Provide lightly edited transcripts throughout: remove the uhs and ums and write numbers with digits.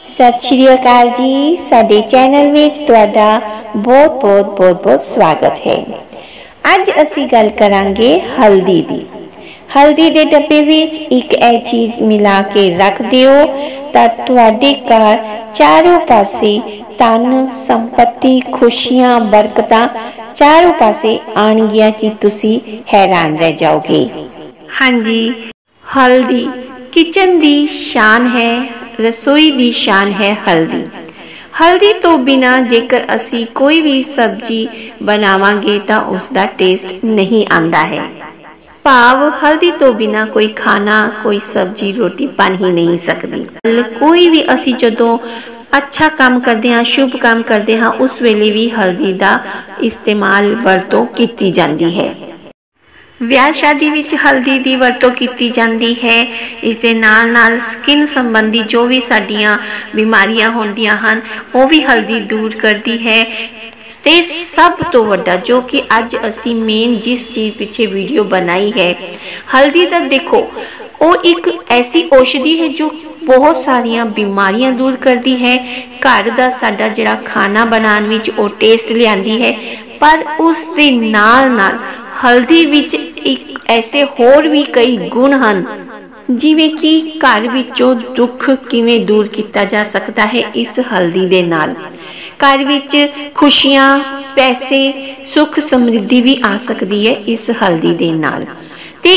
सत श्री अकाल जी। साडे चैनल विच तुहाडा बहुत स्वागत है। अज असी गल करांगे हल्दी दी। हल्दी दे डब्बे विच एक ऐ चीज़ मिला के रख दिओ तां तुहाडे घर चारों पासे धन संपत्ति खुशियां बरकतां चारों पासे आणगियां कि तुसी हैरान रह जाओगे। हाँ जी, हल्दी किचन दी शान है, रसोई दी शान है हल्दी। हल्दी तो बिना जेकर असी कोई भी सब्जी बनावांगे तां उसका टेस्ट नहीं आंदा है। भाव हल्दी तो बिना कोई खाना कोई सब्जी रोटी बन ही नहीं सकती। कोई भी असी जदों अच्छा काम करते हाँ, शुभ काम करते हाँ, उस वेले भी हल्दी का इस्तेमाल वरतों की जाती है। विआह शादी विच हल्दी की वरतों की जाती है। इस दे नाल नाल स्किन संबंधी जो भी साडियां बीमारियां होंदियां हन वो भी हल्दी दूर करती है। ते सब तो वड्डा जो कि अज असी मेन जिस चीज़ पीछे वीडियो बनाई है, हल्दी का देखो वो एक ऐसी औषधि है जो बहुत सारियां बीमारियां दूर करती है। घर का साडा जिहड़ा खाना बनाने विच वो टेस्ट लिआंदी है, पर उस दे नाल नाल हल्दी विच एक ऐसे होर भी कई गुण हैं जिवें कि घर विचों दुख किवें दूर किया जा सकता है इस हल्दी दे नाल। घर विच खुशियां पैसे सुख समृद्धि भी आ सकती है इस हल्दी दे नाल। ते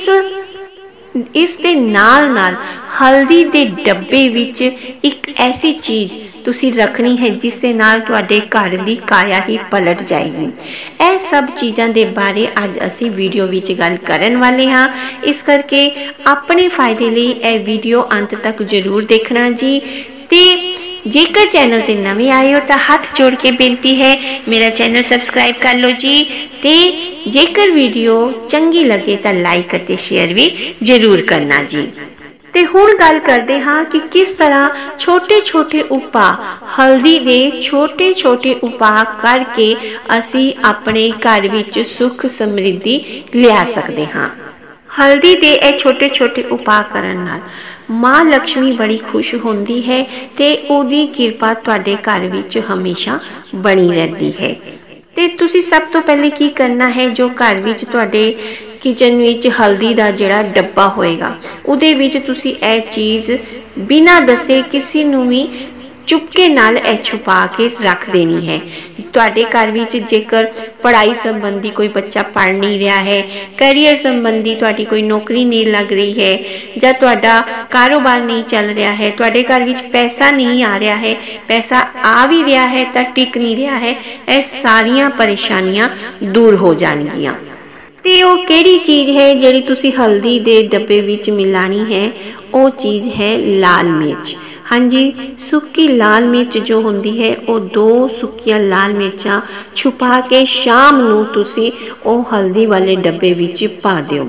इस दे नाल नाल हल्दी दे डब्बे विच एक ऐसी चीज़ तुसी रखनी है जिस दे नाल तुहाडे घर दी काया ही पलट जाएगी। यह सब चीज़ां दे बारे अज असी वीडियो विच गल करन वाले हाँ, इस करके अपने फायदे लई यह वीडियो अंत तक जरूर देखना जी। ते जेकर चैनल ते नवे आए हो तो हाथ जोड़ के बेनती है मेरा चैनल सबसक्राइब कर लो जी। ते जेकर वीडियो चंगी लगे तो लाइक और शेयर भी जरूर करना जी। ते हुण गल करते हाँ कि किस तरह छोटे छोटे उपाय हल्दी दे छोटे छोटे उपाय करके असी अपने घर विच सुख समृद्धि लिया सकते हाँ। हल्दी दे ए छोटे छोटे उपाय करन नाल माँ लक्ष्मी बड़ी खुश होंदी है ते ओदी कृपा तुहाडे घर विच हमेशा बनी रहती है। ते तुसी सब तो पहले की करना है, जो घर विच तुहाडे किचन विच हल्दी का जिहड़ा डब्बा होएगा उहदे विच तुसी ए चीज़ बिना दसे किसी नूं भी चुपके नाल ए छुपा के रख देनी है। तुहाडे घर विच जेकर पढ़ाई संबंधी कोई बच्चा पढ़ नहीं रहा है, करियर संबंधी तुहाडी कोई नौकरी नहीं लग रही है, जां तुहाडा कारोबार नहीं चल रहा है, तुहाडे घर विच पैसा नहीं आ रहा है, पैसा आ भी रहा है तो टिक नहीं रहा है, ये सारियां परेशानियां दूर हो जाणगियां। ते वो केड़ी चीज़ है जिहड़ी तुसी हल्दी दे डब्बे विच मिलानी है, वो चीज़ है लाल मिर्च। हाँ जी, सुक्की लाल मिर्च जो होंदी है वो 2 सुक्कियां लाल मिर्चां छुपा के शाम नूं तुसी वो हल्दी वाले डब्बे विच पा दिओ।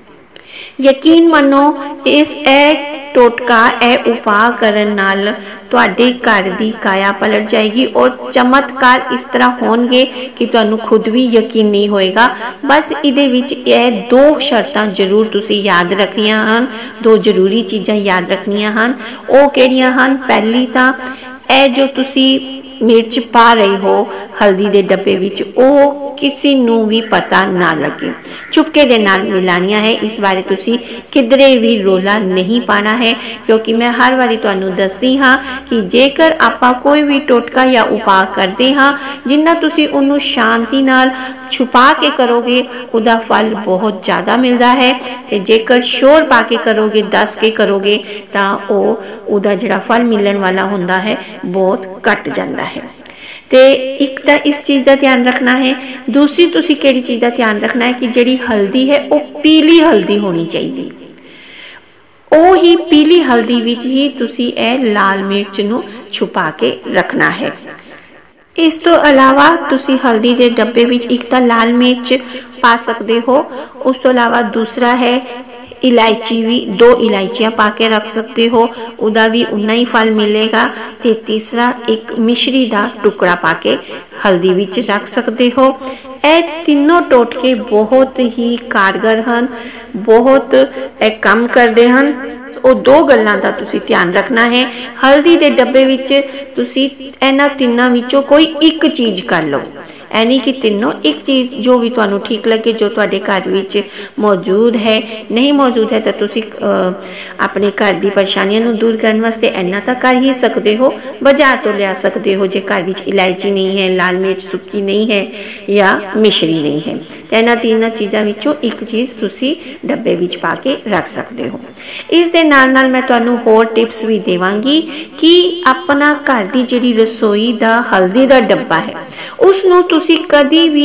यकीन मनो इस टोटका उपाय करन नाल तुहाडे घर दी काया पलट जाएगी और चमत्कार इस तरह होणगे कि तुहानू खुद भी यकीन नहीं होएगा। बस इहदे विच यह 2 शर्तां जरूर तुसी याद रखनियां हन, 2 जरूरी चीज़ां याद रखनियां हन। वो किहड़ियां हन? पहली तां ए जो तुसी मिर्च पा रहे हो हल्दी दे डब्बे विच ओ किसी नूं भी पता ना लगे, चुपके दे नाल मिलानियां है। इस बारे तुसी किधरे भी रोला नहीं पाना है, क्योंकि मैं हर बारी तुहानू दसदी हाँ कि जेकर आपां कोई भी टोटका या उपाय करते हाँ जिन्ना तुसी उन्नू शांति नाल छुपा के करोगे उदा फल बहुत ज़्यादा मिलता है। ते जेकर शोर पा के करोगे, दस के करोगे तां उदा जिहड़ा फल मिलण वाला हुंदा है बहुत घट जाता है। ते एक तो इस चीज़ का ध्यान रखना है। दूसरी तुसी केड़ी चीज़ का ध्यान रखना है कि जिहड़ी हल्दी है वो पीली हल्दी होनी चाहिए। ओ ही पीली हल्दी विच ही तुसी ए लाल मिर्च नूं छुपा के रखना है। इस तो अलावा तुसी हल्दी के डब्बे विच एक तो लाल मिर्च पा सकते हो, उस तो अलावा दूसरा है इलायची भी 2 इलायचियां पा के रख सकते हो, उदा भी उन्ना ही फल मिलेगा। ते तीसरा एक मिश्री का टुकड़ा पा के हल्दी विच रख सकते हो। ए तीनों टोटके बहुत ही कारगर हैं, बहुत काम करते हैं। ਉਹ दो गल्लां दा तुसी ध्यान रखना है। हल्दी के डब्बे विच तुसी इन्हां तिन्नां विचों कोई एक चीज़ कर लो, ऐ नहीं कि तीनों एक चीज़ जो भी तुहानू ठीक लगे, जो तुहाडे घर विच मौजूद है। नहीं मौजूद है तो तुसी अपने घर की परेशानियों नू दूर करने वास्ते इन्ना तो कर ही सकते हो, बाजार तो लिया सकते हो। जे घर विच इलायची नहीं है, लाल मिर्च सुक्की नहीं है या मिश्री नहीं है, तो इन्हां तीनों चीज़ों विचों एक चीज़ तुसी डब्बे विच पा के रख सकते हो। इस दे नाल नाल मैं तुहानू होर टिप्स भी देवांगी कि अपना घर की जिहड़ी रसोई दा हल्दी दा डब्बा है उसनू तुसी कदी भी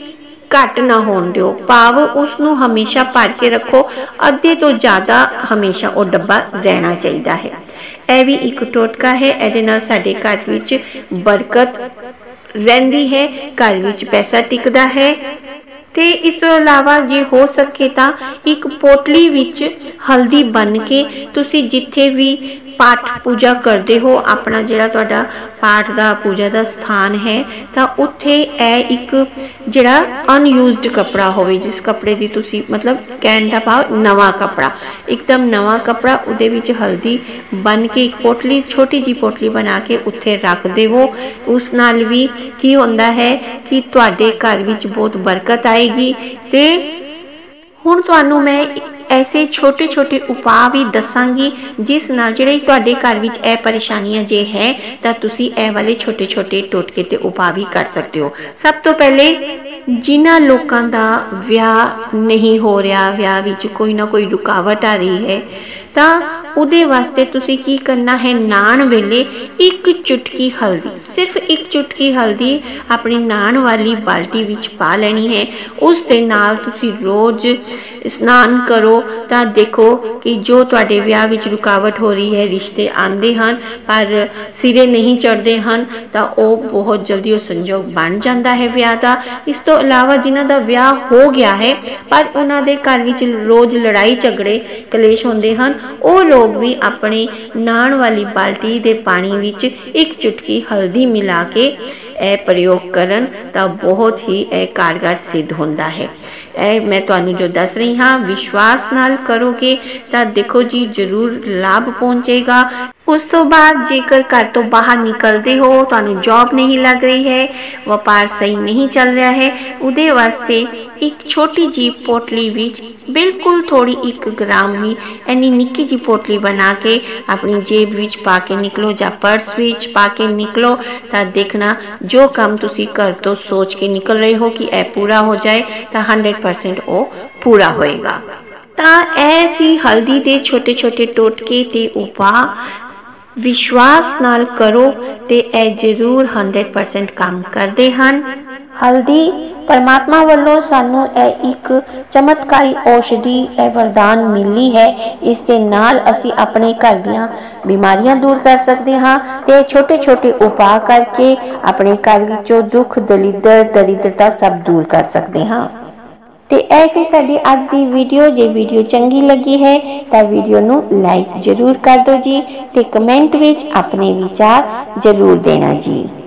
घट ना होण दिओ, भाव उसनू हमेशा भर के रखो, अद्धे तो ज़्यादा हमेशा वो डब्बा रहना चाहिए है। यह भी एक टोटका है, इहदे नाल साडे घर विच बरकत रहिंदी है, घर विच पैसा टिकदा है। ते इस तो अलावा जे हो सके तो एक पोटली विच हल्दी बन के तुसी जिथे भी पाठ पूजा करते हो, अपना जिहड़ा तुहाडा पाठ दा पूजा दा स्थान है, तो उत्थे एक जिहड़ा अनयूज्ड कपड़ा होवे, जिस कपड़े दी तुसी मतलब कहण दा भाव नवा कपड़ा, एकदम नवा कपड़ा, उहदे विच हल्दी बन के एक पोटली, छोटी जी पोटली बना के उत्थे रख देवो। उस नाल भी की हुंदा है कि तुहाडे घर विच बहुत बरकत आएगी। ते हुण तुहानू मैं ऐसे छोटे छोटे उपाय भी दसांगी जिस नाल जिहड़े तुहाडे घर विच ए परेशानियां जे है तां तुसी ए वाले छोटे छोटे टोटके ते उपाय भी कर सकते हो। सब तो पहले जिन्हां लोकां दा विआह नहीं हो रहा, विआह विच कोई ना कोई रुकावट आ रही है, तां उहदे वास्ते तुसी की करना है, नान वेले एक चुटकी हल्दी, सिर्फ एक चुटकी हल्दी अपनी नान वाली बाल्टी विच पा लेनी है। उस दे नाल तुसी रोज स्नान करो तां देखो कि जो तुहाडे विआह विच रुकावट हो रही है, रिश्ते आंदे हन पर सिरे नहीं चढ़ते हैं, तां ओह बहुत जल्दी वो संजोग बन जाता है विआह दा। इस तो अलावा जिन्हां दा विआह हो गया है पर उन्हां दे घर विच रोज लड़ाई झगड़े कलेश होंदे हन, वो लोग भी अपने नान वाली बाल्टी दे पानी विच एक चुटकी हल्दी मिला के ए प्रयोग करन तां बहुत ही ए कारगर सिद्ध होंदा है। ए मैं तुहानू जो दस रही हाँ, विश्वास नाल करोगे तां देखो जी जरूर लाभ पहुंचेगा। उस तो बाद जेकर घर तो बाहर निकलते हो, तुहानू जॉब नहीं लग रही है, व्यापार सही नहीं चल रहा है, उहदे वास्ते एक छोटी जी पोटली विच बिल्कुल थोड़ी 1 ग्राम ही इन्नी निक्की जी पोटली बना के अपनी जेब विच पा के निकलो या पर्स विच पा के निकलो, तां देखना जो काम तुसी घर तो सोच के निकल रहे हो कि ए पूरा हो जाए तां 100% वो पूरा होएगा। तां ऐसी हल्दी दे छोटे छोटे टोटके ते उपाय विश्वास नाल करो ते ए जरूर 100% काम करते हैं। हल्दी परमात्मा वालों सानू एक चमत्कारी औषधि वरदान मिली है। इस दे नाल असी अपने घर दियां बीमारियां दूर कर सकते हाँ ते छोटे छोटे उपाय करके अपने घर विचों दुख दरिद्रता सब दूर कर सकते हाँ। ते ऐसी साडी अज दी वीडियो, जे वीडियो चंगी लगी है तो वीडियो नू लाइक जरूर कर दो जी, ते कमेंट विच अपने विचार जरूर देना जी।